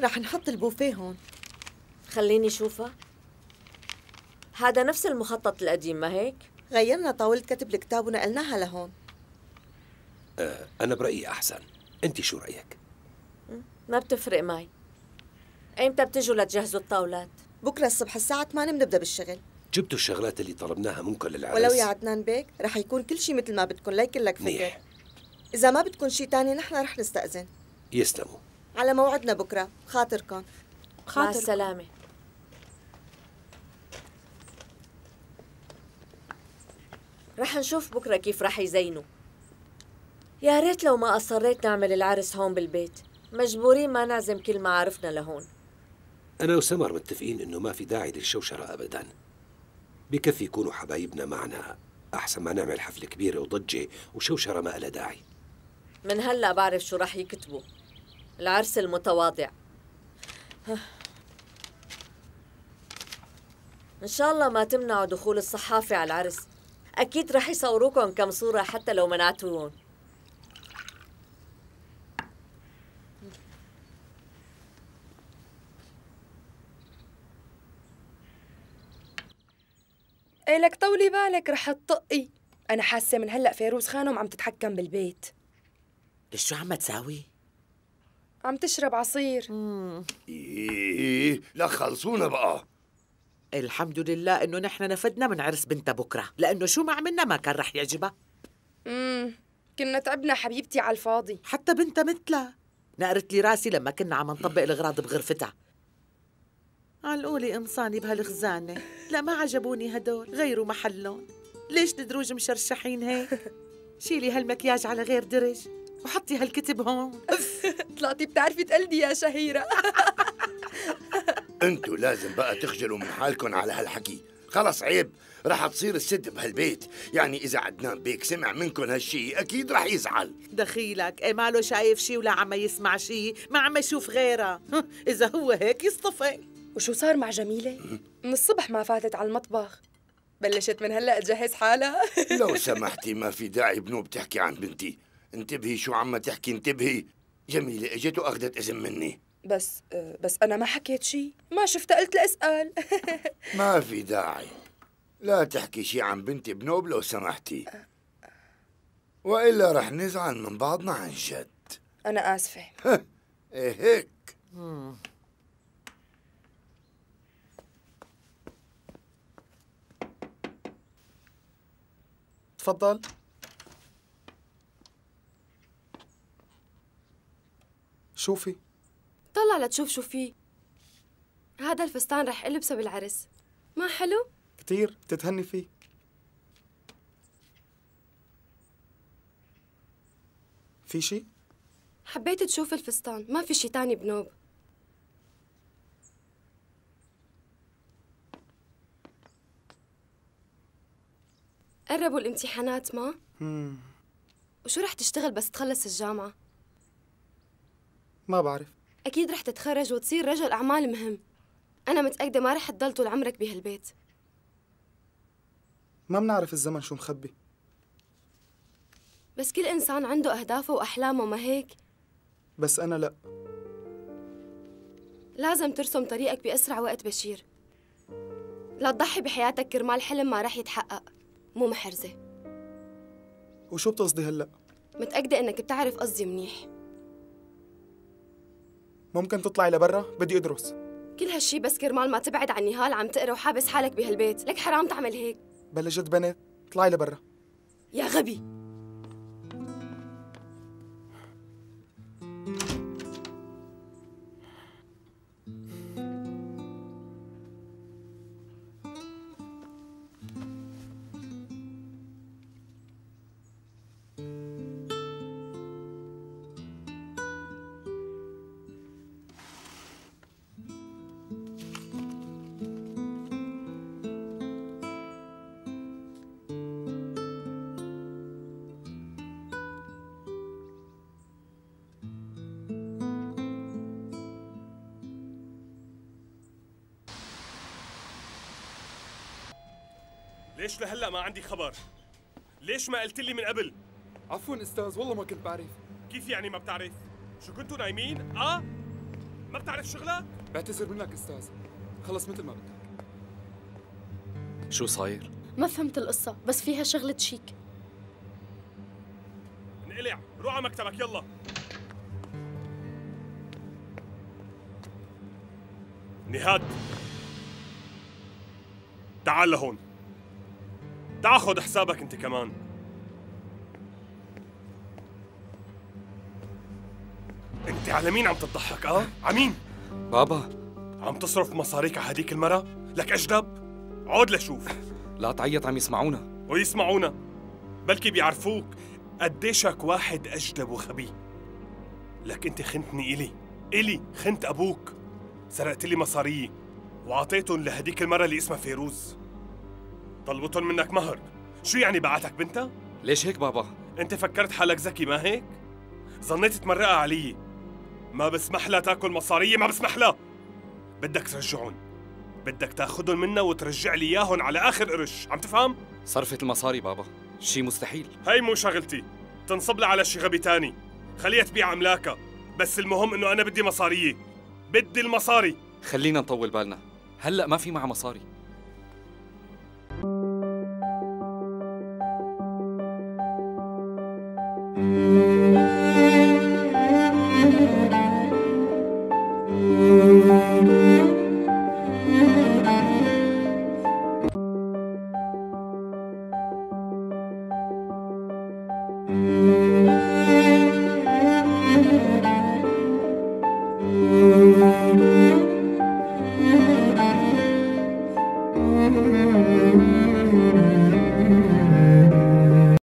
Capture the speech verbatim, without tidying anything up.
رح نحط البوفيه هون. خليني شوفها. هذا نفس المخطط القديم ما هيك؟ غيرنا طاولة كتب الكتاب ونقلناها لهون. أه أنا برأيي أحسن، أنت شو رأيك؟ ما بتفرق معي. ايمتى بتجوا لتجهزوا الطاولات؟ بكرة الصبح الساعة ثمانية بنبدأ بالشغل. جبتوا الشغلات اللي طلبناها منكم للعرس؟ ولو يا عدنان بيك رح يكون كل شيء مثل ما بدكم ليكن لك فكر. إذا ما بدكم شيء تاني نحن رح نستأذن. يسلموا. على موعدنا بكرة، خاطركم. مع السلامة. رح نشوف بكرة كيف رح يزينوا. يا ريت لو ما أصريت نعمل العرس هون بالبيت، مجبورين ما نعزم كل معارفنا لهون. أنا وسمر متفقين إنه ما في داعي للشوشرة أبداً. بكفي يكونوا حبايبنا معنا، أحسن ما نعمل حفلة كبيرة وضجة وشوشرة ما لها داعي. من هلأ بعرف شو رح يكتبوا، العرس المتواضع. إن شاء الله ما تمنعوا دخول الصحافة على العرس، أكيد رح يصوروكم كم صورة حتى لو منعتوهم. ايه لك طولي بالك رح تطقي. أنا حاسة من هلأ فيروز خانم عم تتحكم بالبيت. ليش شو عم تساوي؟ عم تشرب عصير. ايه لا خلصونا بقى. الحمد لله إنه نحن نفدنا من عرس بنتها بكرة، لأنه شو ما عملنا ما كان رح يعجبها. امم كنا تعبنا حبيبتي على الفاضي. حتى بنتها مثلها نقرت لي راسي لما كنا عم نطبق الأغراض بغرفتها. علقولي قمصاني بهالخزانة، لا ما عجبوني هدول، غيروا محلهم. ليش الدروج مشرشحين هيك؟ شيلي هالمكياج على غير درج وحطي هالكتب هون. طلعتي بتعرفي تقلدي يا شهيرة. انتوا لازم بقى تخجلوا من حالكم على هالحكي، خلص عيب، رح تصير الست بهالبيت، يعني إذا عدنان بيك سمع منكم هالشي أكيد رح يزعل. دخيلك، إيه ماله شايف شي ولا عم يسمع شي، ما عم يشوف غيرها. إذا هو هيك يصطفي. وشو صار مع جميلة؟ من الصبح ما فاتت على المطبخ، بلشت من هلأ تجهز حالها. لو سمحتي ما في داعي بنوب تحكي عن بنتي، انتبهي شو عم تحكي، انتبهي. جميلة اجت واخذت اذن مني. بس بس أنا ما حكيت شي، ما شفتها قلت لأسأل. ما في داعي، لا تحكي شي عن بنتي بنوب لو سمحتي، وإلا رح نزعل من بعضنا عن جد. أنا آسفة. إيه هيك. تفضل. شوفي. طلع لتشوف شو فيه. هذا الفستان رح ألبسه بالعرس، ما حلو؟ كتير بتتهني فيه. في شي؟ حبيت تشوف الفستان، ما في شي تاني بنوب. قربوا الامتحانات ما؟ مم. وشو رح تشتغل بس تخلص الجامعة؟ ما بعرف. أكيد رح تتخرج وتصير رجل أعمال مهم. أنا متأكدة ما رح تضل طول عمرك بهالبيت. ما بنعرف الزمن شو مخبي. بس كل إنسان عنده أهدافه وأحلامه ما هيك؟ بس أنا لأ. لازم ترسم طريقك بأسرع وقت بشير. لا تضحي بحياتك كرمال حلم ما رح يتحقق، مو محرزة. وشو بتقصدي هلأ؟ متأكدة إنك بتعرف قصدي منيح. ممكن تطلعي لبرا؟ بدي أدرس. كل هالشي بس كرمال ما تبعد عن نهال عم تقرا وحابس حالك بهالبيت، لك حرام تعمل هيك. بلشت بنت، طلعي لبرا. يا غبي. ليش لهلا ما عندي خبر؟ ليش ما قلت لي من قبل؟ عفوا استاذ، والله ما كنت بعرف. كيف يعني ما بتعرف؟ شو كنتوا نايمين؟ اه؟ ما بتعرف شغلك؟ بعتذر منك استاذ، خلص مثل ما بدك. شو صاير؟ ما فهمت القصة، بس فيها شغلة شيك. انقلع، روح على مكتبك يلا. نهاد، تعال لهون. تعال خذ حسابك انت كمان. انت على مين عم تضحك اه؟ على مين؟ بابا عم تصرف مصاريك على هديك المرة؟ لك أجدب؟ عود لشوف. لا تعيط، عم يسمعونا. ويسمعونا بلكي بيعرفوك قديشك واحد أجدب وخبي. لك أنت خنتني إلي إلي خنت أبوك، سرقت لي مصاريي وعطيتهم لهديك المرة اللي اسمها فيروز. طلبتهم منك مهر، شو يعني بعتك بنتها؟ ليش هيك بابا؟ أنت فكرت حالك ذكي ما هيك؟ ظنيت تمرقها علي. ما بسمح لها تاكل مصاريي، ما بسمح لها. بدك ترجعهم، بدك تاخذهم منا وترجع لي اياهم على اخر قرش، عم تفهم؟ صرفت المصاري بابا، شي مستحيل. هي مو شغلتي، تنصب لها على شي غبي تاني، خليها تبيع املاكها، بس المهم انه انا بدي مصاريي، بدي المصاري. خلينا نطول بالنا، هلا ما في معها مصاري. Thank you.